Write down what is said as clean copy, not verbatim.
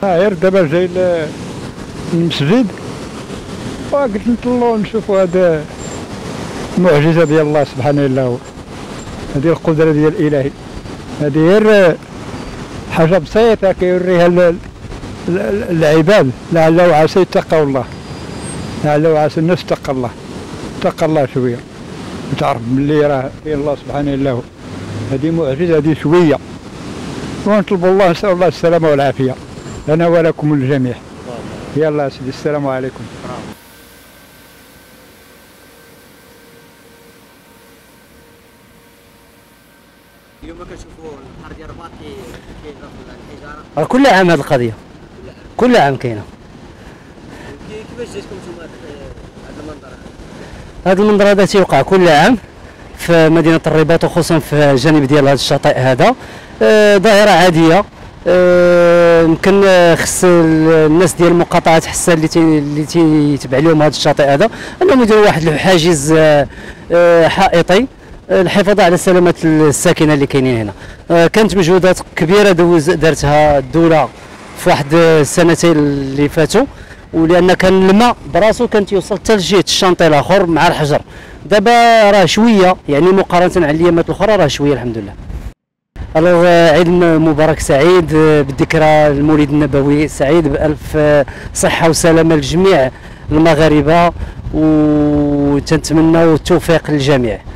غير دابا جاي المسجد وقلت نطلعوا نشوفوا هذا المعجزه ديال الله سبحانه الله، هذه القدره ديال الالهي، هذه غير حاجه بسيطه كيوريها العباد لعل وعسى يتقوا الله، لعل وعسى الناس تتقى الله، تتقى الله شويه وتعرف باللي راه فيه الله سبحانه الله. هذه معجزه، هذه شويه، ونطلب الله، نسال الله السلامه والعافيه لنا ولكم الجميع. يلا سيدي، السلام عليكم. اليوم كنشوفوا البحر ديال الرباط الحجاره كل عام هذه القضيه، كل عام كاينه. كيفاش جاتكم نتوما هذا المنظر؟ هذا المنظر هذا تيوقع كل عام في مدينه الرباط، وخصوصا في الجانب ديال هذا الشاطئ هذا. ظاهره عاديه، يمكن خص الناس ديال المقاطعات حسا اللي تيتبع لهم هذا الشاطئ هذا انهم يديروا واحد الحاجز حائطي الحفاظ على سلامه الساكنه اللي كاينين هنا. كانت مجهودات كبيره دارتها الدوله في واحد السنتين اللي فاتوا، ولان كان الماء براسو كان تيوصل حتى لجهه الشانطي الاخر مع الحجر. دابا راه شويه، يعني مقارنه على الايامات الاخرى راه شويه الحمد لله. عيد مبارك سعيد بالذكرى المولد النبوي، سعيد بألف صحة وسلامة لجميع المغاربة، وتنتمنى التوفيق للجميع.